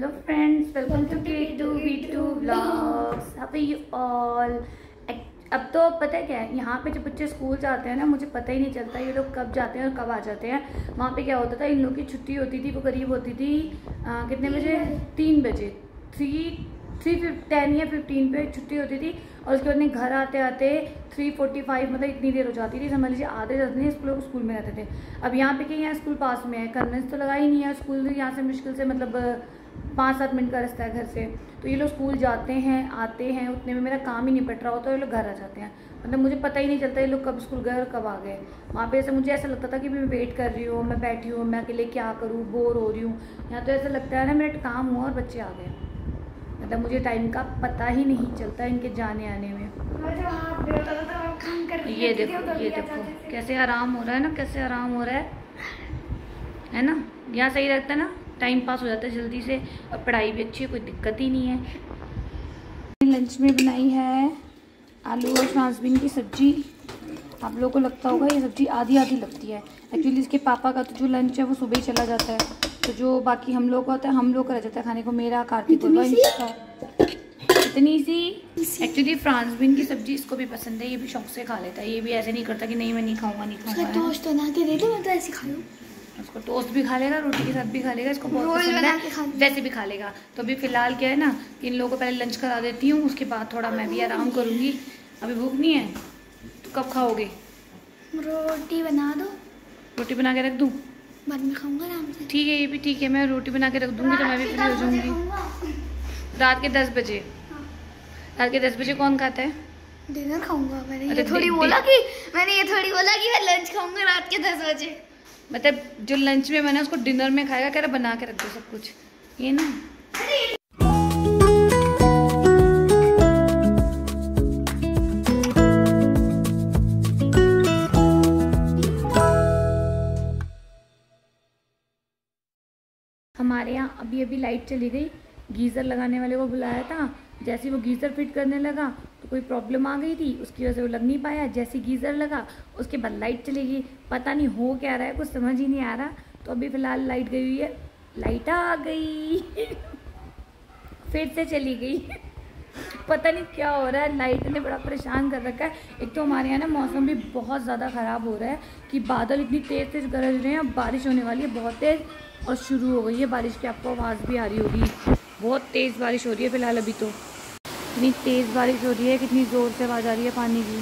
Hello friends, welcome to K2V2 vlogs. How are you all. अब तो पता है क्या है, यहाँ पे जब बच्चे स्कूल जाते हैं ना, मुझे पता ही नहीं चलता ये लोग कब जाते हैं और कब आ जाते हैं। वहाँ पे क्या होता था, इन लोग की छुट्टी होती थी, वो करीब होती थी कितने बजे, 3 बजे, 3:10 या 15 पे छुट्टी होती थी। और उसके बाद घर आते आते 3:45 मतलब इतनी देर हो जाती थी। समझ लीजिए आधे 10 दिन स्कूल में रहते थे। अब यहाँ पे क्या, यहाँ स्कूल पास में है, कन्वेंस तो लगा ही नहीं है। स्कूल यहाँ से मुश्किल से मतलब 5-7 मिनट का रास्ता है घर से। तो ये लोग स्कूल जाते हैं, आते हैं, उतने में मेरा काम ही नहीं पट रहा होता, ये लोग घर आ जाते हैं। मतलब मुझे पता ही नहीं चलता ये लोग कब स्कूल गए और कब आ गए। वहाँ पे ऐसे मुझे ऐसा लगता था कि मैं वेट कर रही हूँ, मैं बैठी हूँ, मैं अकेले क्या करूँ, बोर हो रही हूँ। यहाँ तो ऐसा लगता है ना मेरा काम हुआ और बच्चे आ गए। मतलब मुझे टाइम का पता ही नहीं चलता इनके जाने आने में। ये देखो कैसे आराम हो रहा है ना, कैसे आराम हो रहा है ना। यहाँ सही रहता है ना, टाइम पास हो जाता है जल्दी से और पढ़ाई भी अच्छी है, कोई दिक्कत ही नहीं है। लंच में बनाई है आलू और फ्रांसबीन की सब्जी। आप लोगों को लगता होगा ये सब्जी आधी आधी लगती है। एक्चुअली इसके पापा का तो जो लंच है वो सुबह ही चला जाता है, तो जो बाकी हम लोग का होता है हम लोग का रह जाता है खाने को। मेरा कार्तिक को इतनी सी। एक्चुअली फ्रांसबीन की सब्जी इसको भी पसंद है, ये भी शौक से खा लेता है। ये भी ऐसे नहीं करता कि नहीं मैं नहीं खाऊंगा, नहीं खाऊंगा। टोस्ट बना के दे दो, मैं तो ऐसे खा लूं। उसको टोस्ट भी खा लेगा, रोटी के साथ भी खा लेगा, इसको बहुत पसंद है, वैसे भी खा लेगा। तो अभी फिलहाल क्या है ना कि इन लोगों को पहले लंच करा देती हूँ, उसके बाद थोड़ा मैं भी आराम करूँगी। अभी भूख नहीं है तो कब खाओगे? रोटी बना दो। रोटी बना के रख दूँ? बाद में खाऊंगा आराम से। ठीक है, ये भी ठीक है, मैं रोटी बना के रख दूँगी तो मैं भी फ्री हो जाऊँगी। रात के 10 बजे? रात के 10 बजे कौन खाता है? डिनर खाऊंगा। मैंने ये थोड़ी बोला कि मैं लंच खाऊंगा रात के 10 बजे। मतलब जो लंच में मैंने उसको डिनर में खाएगा, कह रहा बना के रख दो सब कुछ, ये ना। हमारे यहाँ अभी अभी लाइट चली गई। गीज़र लगाने वाले को बुलाया था, जैसे वो गीज़र फिट करने लगा तो कोई प्रॉब्लम आ गई थी, उसकी वजह से वो लग नहीं पाया। जैसे गीज़र लगा उसके बाद लाइट चली गई। पता नहीं हो क्या रहा है, कुछ समझ ही नहीं आ रहा। तो अभी फ़िलहाल लाइट गई हुई है, लाइट आ गई फिर से चली गई पता नहीं क्या हो रहा है, लाइट ने बड़ा परेशान कर रखा है। एक तो हमारे यहाँ ना मौसम भी बहुत ज़्यादा ख़राब हो रहा है कि बादल इतनी तेज़ तेज़ गरज रहे हैं, बारिश होने वाली है बहुत तेज़। और शुरू हो गई है बारिश की, आपको आवाज़ भी आ रही होगी। बहुत तेज़ बारिश हो रही है फ़िलहाल अभी तो। इतनी तेज़ बारिश हो रही है, कितनी ज़ोर से आवाज़ आ रही है पानी की।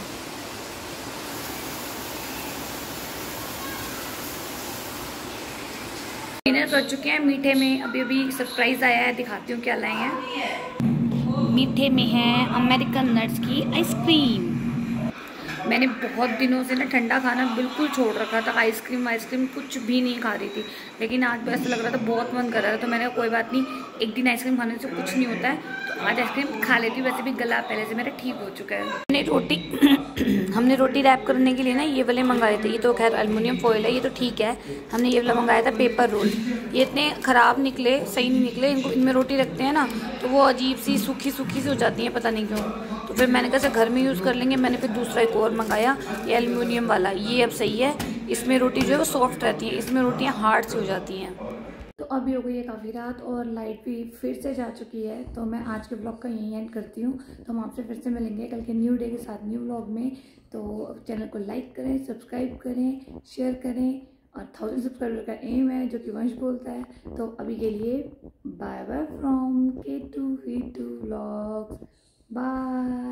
डिनर कर चुके हैं। मीठे में अभी अभी सरप्राइज़ आया है, दिखाती हूँ क्या लाए हैं। मीठे में है अमेरिकन नट्स की आइसक्रीम। मैंने बहुत दिनों से ना ठंडा खाना बिल्कुल छोड़ रखा था, आइसक्रीम कुछ भी नहीं खा रही थी। लेकिन आज ऐसा लग रहा था, बहुत मन कर रहा था, तो मैंने कहा कोई बात नहीं, एक दिन आइसक्रीम खाने से कुछ नहीं होता है, तो आज आइसक्रीम खा लेती हूँ। वैसे भी गला पहले से मेरा ठीक हो चुका है। हमने रोटी रैप करने के लिए ना ये वाले मंगाए थे। ये तो खैर एल्युमिनियम फॉइल है, ये तो ठीक है। हमने ये वाला मंगाया था पेपर रोल। ये इतने ख़राब निकले, सही नहीं निकले। इनमें रोटी रखते हैं ना तो वो अजीब सी सूखी सी हो जाती हैं, पता नहीं क्यों। तो फिर मैंने कहा घर में यूज़ कर लेंगे। मैंने फिर दूसरा एक और मंगाया, ये एल्युमिनियम वाला। ये अब सही है, इसमें रोटी जो है वो सॉफ्ट रहती है, इसमें रोटियां हार्ड सी हो जाती हैं। तो अभी हो गई है काफ़ी रात और लाइट भी फिर से जा चुकी है, तो मैं आज के ब्लॉग का यहीं एंड करती हूँ। तो हम आपसे फिर से मिलेंगे कल के न्यू डे के साथ, न्यू ब्लॉग में। तो चैनल को लाइक करें, सब्सक्राइब करें, शेयर करें, और 1000 सब्सक्राइबर का एम है जो कि वंश बोलता है। तो अभी के लिए bye bye from K2V2 vlogs. Bye.